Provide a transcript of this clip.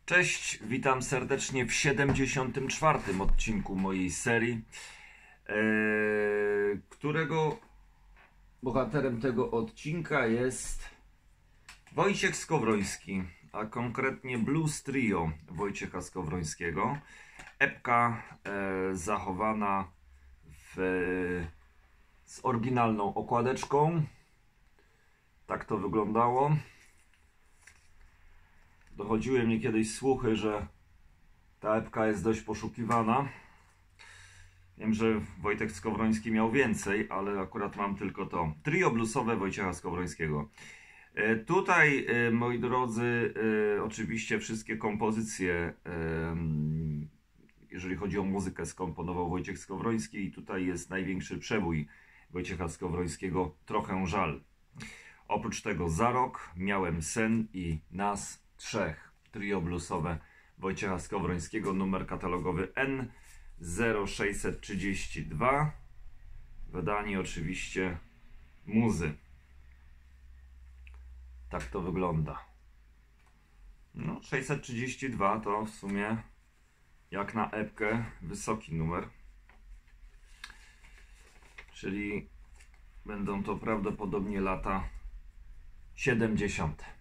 Cześć, witam serdecznie w 74. odcinku mojej serii, którego bohaterem tego odcinka jest Wojciech Skowroński, a konkretnie Blues Trio Wojciecha Skowrońskiego. Epka zachowana z oryginalną okładeczką. Tak to wyglądało. Dochodziły mnie kiedyś słuchy, że ta epka jest dość poszukiwana. Wiem, że Wojtek Skowroński miał więcej, ale akurat mam tylko to. Trio bluesowe Wojciecha Skowrońskiego. Tutaj, moi drodzy, oczywiście wszystkie kompozycje, jeżeli chodzi o muzykę, skomponował Wojciech Skowroński i tutaj jest największy przebój Wojciecha Skowrońskiego, Trochę żal. Oprócz tego Za rok, Miałem sen i Nas trzech. Trio bluesowe Wojciecha Skowrońskiego, numer katalogowy N0632. Wydanie oczywiście Muzy. Tak to wygląda. No, 632 to w sumie jak na epkę wysoki numer. Czyli będą to prawdopodobnie lata 70.